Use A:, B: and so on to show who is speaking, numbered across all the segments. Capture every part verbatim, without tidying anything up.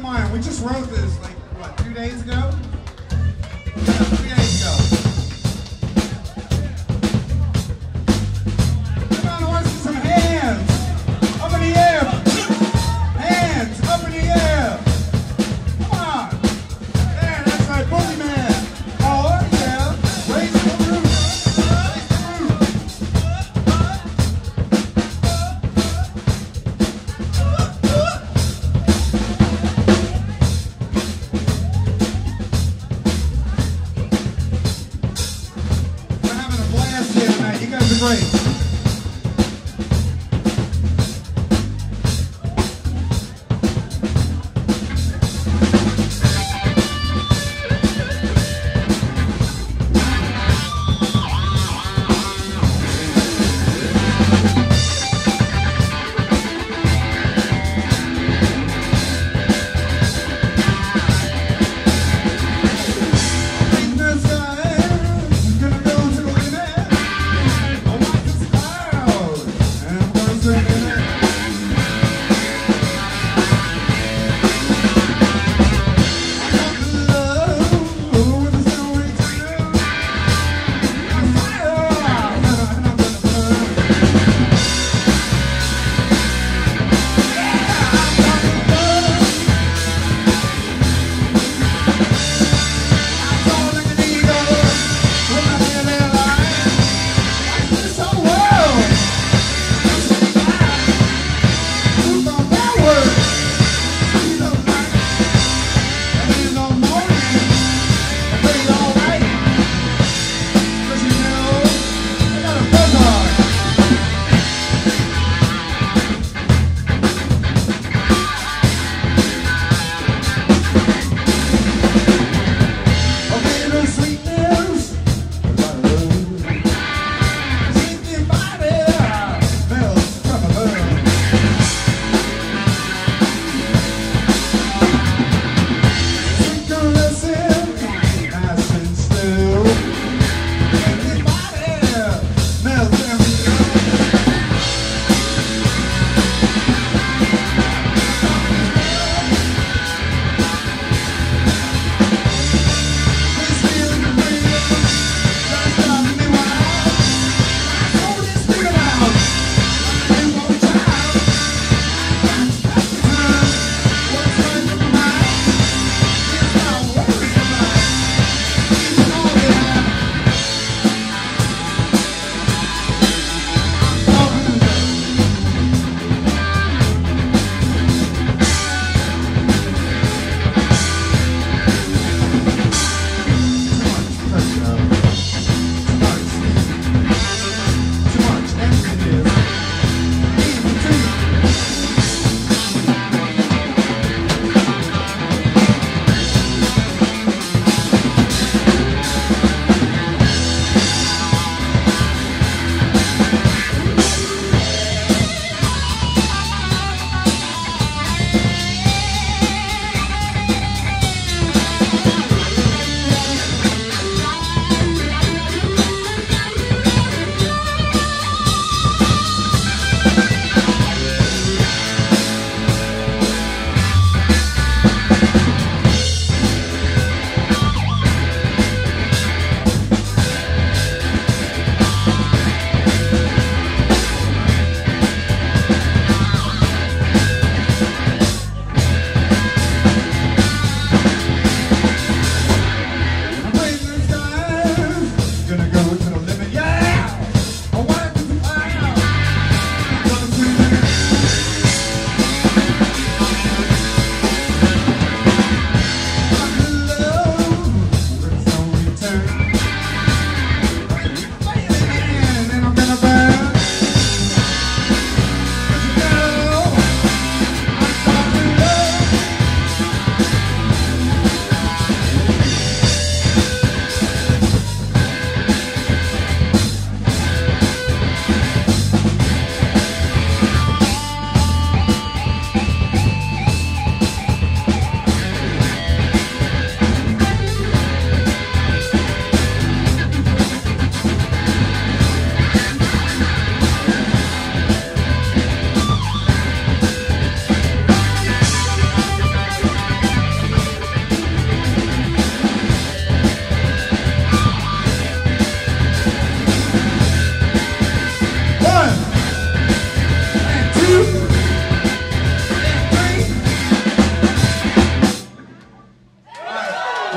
A: on, we just wrote this like, what, two days ago? Yeah, three days ago. Come on, I want to see some hands up in the air. Hands up in the air. Come on. There, that's right, Boogie Man. Oh, yeah. Raise the roof. Raise the roof. We're having a blast here tonight. You guys are great. In the sky, gonna go to the limit. I want to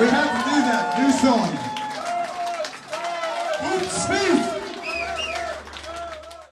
A: We have to do that. New song.